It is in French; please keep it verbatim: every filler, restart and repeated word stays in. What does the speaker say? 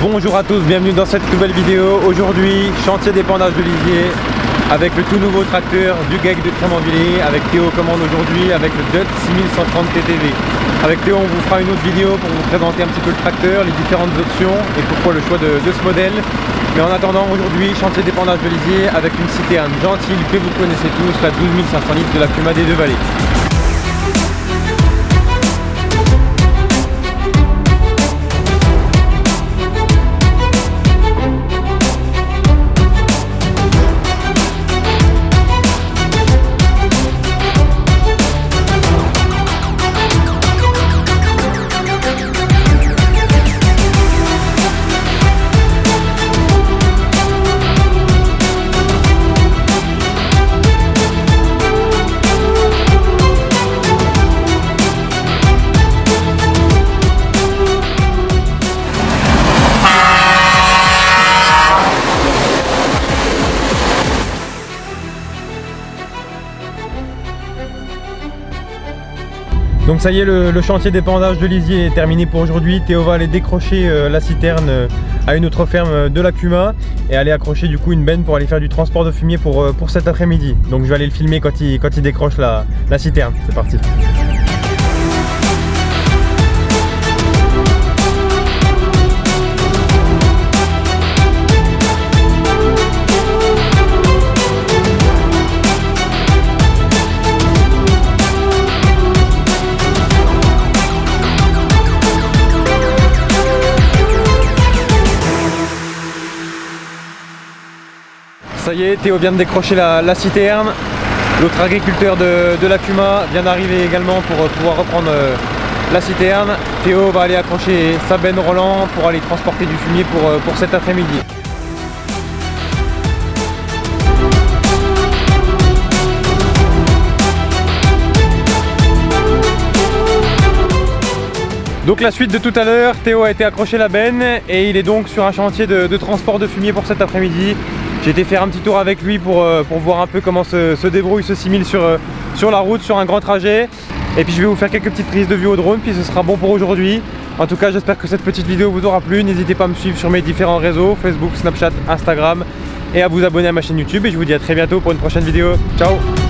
Bonjour à tous, bienvenue dans cette nouvelle vidéo. Aujourd'hui, chantier d'épandage de lisier avec le tout nouveau tracteur du G E C de Crémanvillers, avec Théo commande aujourd'hui avec le D U T six mille cent trente T T V. Avec Théo, on vous fera une autre vidéo pour vous présenter un petit peu le tracteur, les différentes options et pourquoi le choix de, de ce modèle. Mais en attendant, aujourd'hui, chantier d'épandage de lisier avec une citerne gentille que vous connaissez tous, la douze mille cinq cents litres de la Puma des Deux-Vallées. Donc ça y est, le, le chantier d'épandage de lisier est terminé pour aujourd'hui. Théo va aller décrocher euh, la citerne euh, à une autre ferme de la Puma et aller accrocher du coup une benne pour aller faire du transport de fumier pour, euh, pour cet après-midi. Donc je vais aller le filmer quand il, quand il décroche la, la citerne. C'est parti. Ça y est, Théo vient de décrocher la, la citerne. L'autre agriculteur de, de la Puma vient d'arriver également pour pouvoir reprendre euh, la citerne. Théo va aller accrocher sa benne Roland pour aller transporter du fumier pour, euh, pour cet après-midi. Donc la suite de tout à l'heure, Théo a été accrocher la benne et il est donc sur un chantier de, de transport de fumier pour cet après-midi. J'ai été faire un petit tour avec lui pour, euh, pour voir un peu comment se, se débrouille ce six mille sur, euh, sur la route, sur un grand trajet. Et puis je vais vous faire quelques petites prises de vue au drone, puis ce sera bon pour aujourd'hui. En tout cas, j'espère que cette petite vidéo vous aura plu. N'hésitez pas à me suivre sur mes différents réseaux, Facebook, Snapchat, Instagram, et à vous abonner à ma chaîne YouTube. Et je vous dis à très bientôt pour une prochaine vidéo. Ciao!